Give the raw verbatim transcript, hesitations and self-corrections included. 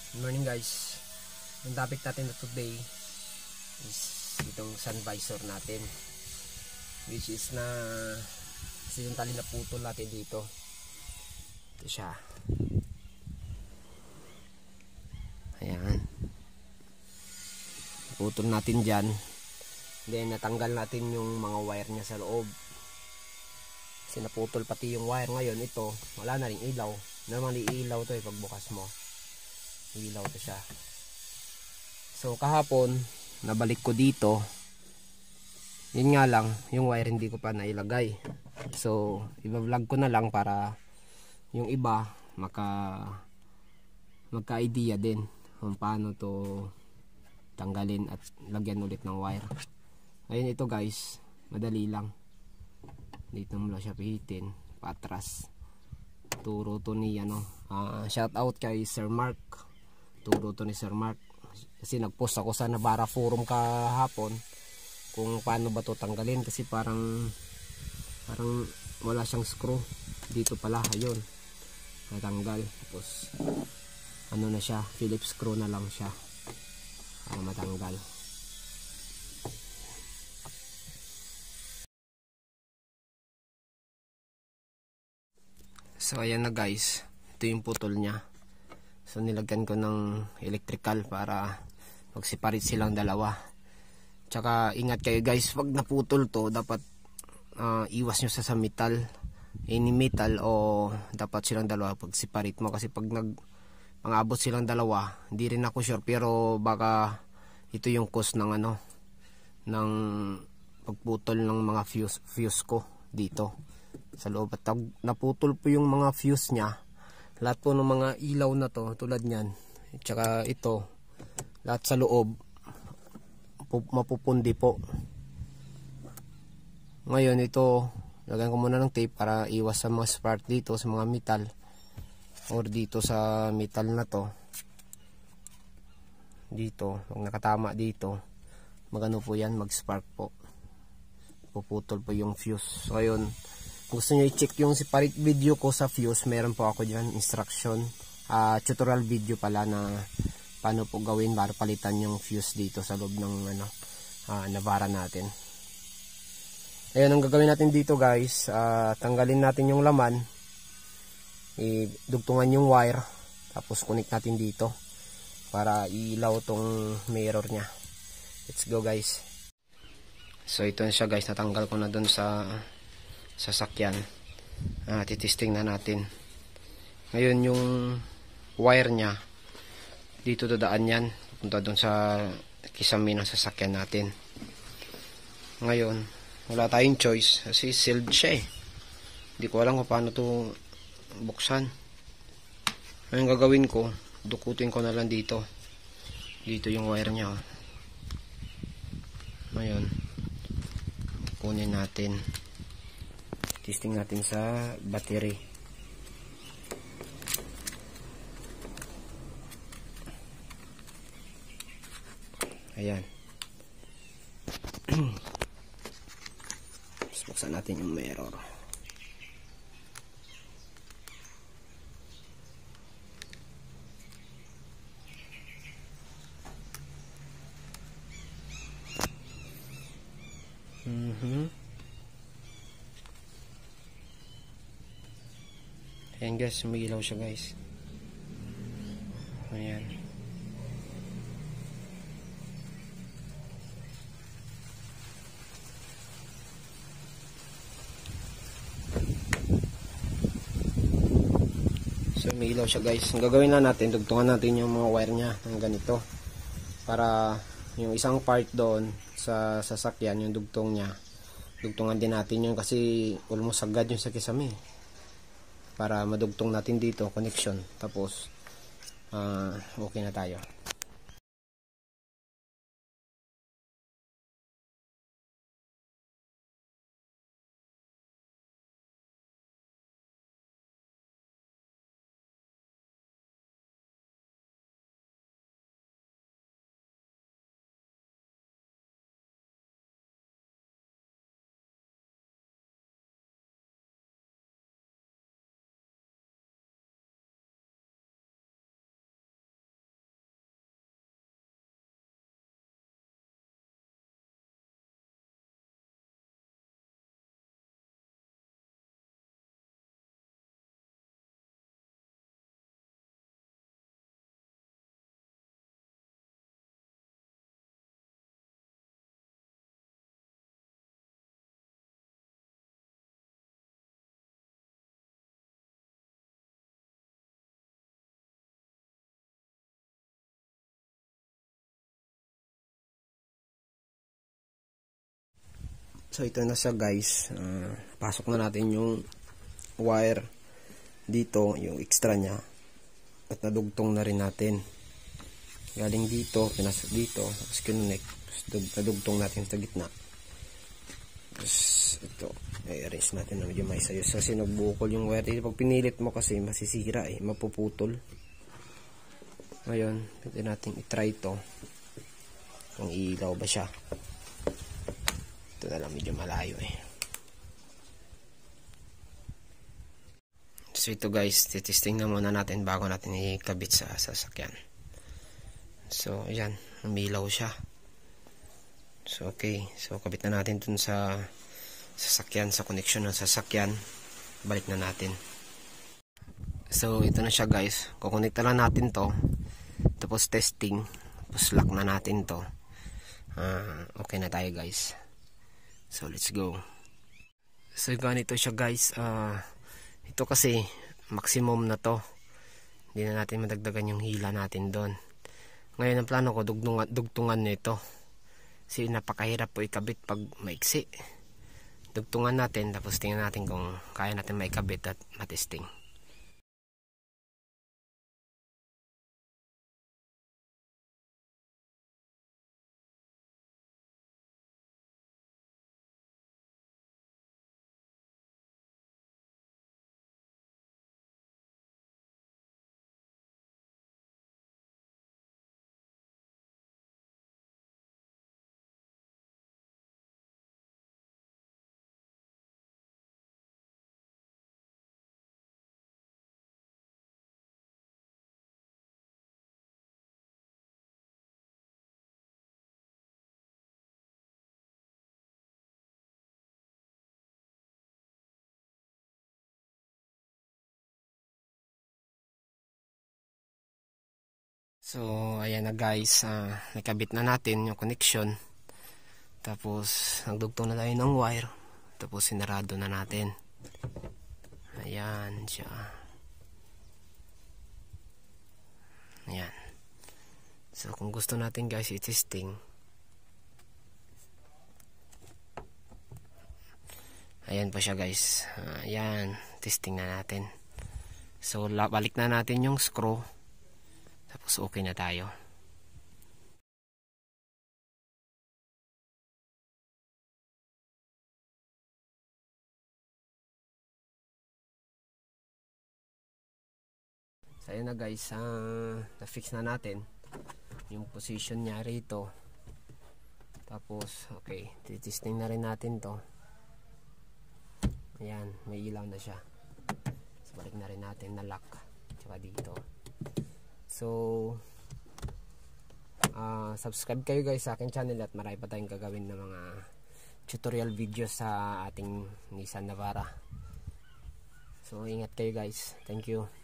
Good morning guys. Yung topic natin na today is itong sun visor natin, which is na accidentally na putol natin dito. Ito siya. Ayan. Putol natin dyan. Then natanggal natin yung mga wire niya sa loob. Kasi naputol pati yung wire. Ngayon ito, wala na ring ilaw. Normally ilaw to eh pagbukas mo. Ilaw to siya. So kahapon nabalik ko dito. Yun nga lang, yung wire hindi ko pa nailagay. So i-vlog ko na lang para yung iba maka magka-idea din kung paano to tanggalin at lagyan ulit ng wire. Ayun, ito guys, madali lang. Dito mo lang siya pihitin patras. Turo to ni ano, uh, shout out kay Sir Mark. Turo to ni Sir Mark kasi nagpost ako sa Navara forum kahapon kung paano ba to tanggalin, kasi parang parang wala siyang screw dito pala. Ayun, natanggal. Tapos ano na siya, Phillips screw na lang siya para matanggal. So ayan na guys, ito yung putol niya. So nilagyan ko ng electrical para mag-separate silang dalawa. Tsaka ingat kayo guys, pag naputol to dapat uh, iwas nyo sa, sa metal, any metal, o dapat silang dalawa pag separate mo, kasi pag nag pang-abot silang dalawa, hindi rin ako sure, pero baka ito yung cause ng ano, ng pagputol ng mga fuse, fuse ko dito sa loob. At naputol po yung mga fuse nya, lahat po ng mga ilaw na to tulad nyan, tsaka ito, lahat sa loob mapupundi po. Ngayon ito, lagyan ko muna ng tape para iwas sa mga spark dito sa mga metal, or dito sa metal na to, dito pag nakatama dito, magano po yan, mag spark po, puputol po yung fuse. So ayun, gusto nyo i-check yung separate video ko sa fuse, meron po ako dyan instruction, uh, tutorial video pala na paano po gawin para palitan yung fuse dito sa loob ng ano, uh, Navara natin. Ayun, ang gagawin natin dito guys, uh, tanggalin natin yung laman, idugtungan yung wire, tapos connect natin dito para ilaw tong mirror nya. Let's go guys. So ito na siya guys, natanggal ko na dun sa sasakyan. Ah, titesting na natin. Ngayon yung wire nya, dito dadaan yan, punta dun sa kisame ng sasakyan natin. Ngayon wala tayong choice kasi sealed siya eh. Hindi ko alam kung paano to buksan. Ngayon gagawin ko, dukutin ko na lang dito. Dito yung wire nya. Ngayon kunin natin, testing natin sa battery. Ayan. Tapos buksan natin yung mirror. Mm-hmm. Ayan guys, umiilaw siya guys. Ayan. So umiilaw siya guys. Ang gagawin na natin, dugtungan natin yung mga wire nya ng ganito, para yung isang part doon sa sasakyan, yung dugtong nya, dugtungan din natin yun, kasi almost agad yung sa kisame, para madugtong natin dito connection, tapos uh, okay na tayo. So ito na siya guys, uh, pasok na natin yung wire dito, yung extra nya, at nadugtong na rin natin galing dito, pinasok dito, tapos kinunik, nadugtong natin sa gitna. Tapos ito, i-arrange natin na medyo may sayos kasi nagbukol yung wire dito. Pag pinilit mo kasi masisira eh, mapuputol. Ngayon, pwede natin i-try ito kung ilaw ba siya. Ito na lang, medyo malayo eh. So ito guys, titesting na muna natin bago natin ikabit sa sasakyan. So ayan, umilaw siya. So okay, so kabit na natin dun sa sasakyan, sa connection ng sasakyan. Balik na natin. So ito na siya guys, kukonekta lang natin to, tapos testing, tapos lock na natin to. uh, Okay na tayo guys. So let's go. So ganito siya guys. uh, Ito kasi maximum na to, hindi na natin madagdagan yung hila natin doon. Ngayon ang plano ko dugtungan, dugtungan nito kasi napakahirap po ikabit pag maiksi. Dugtungan natin, tapos tingnan natin kung kaya natin maikabit at matesting. So ayan na guys, uh, nakabit na natin yung connection, tapos nagdugtong na tayo ng wire, tapos sinarado na natin. Ayan siya. Ayan. So kung gusto natin guys i-testing, ayan pa siya guys. uh, Ayan, testing na natin. So balik na natin yung screw, tapos okay na tayo. So ayun na guys, uh, na-fix na natin yung position niya rito. Tapos okay, titesting na rin natin to. Ayan, may ilaw na siya. So balik na rin natin na lock tsaka dito. So uh, subscribe kayo guys sa aking channel at marami pa tayong gagawin na mga tutorial videos sa ating Nissan Navara. So ingat kayo guys, thank you.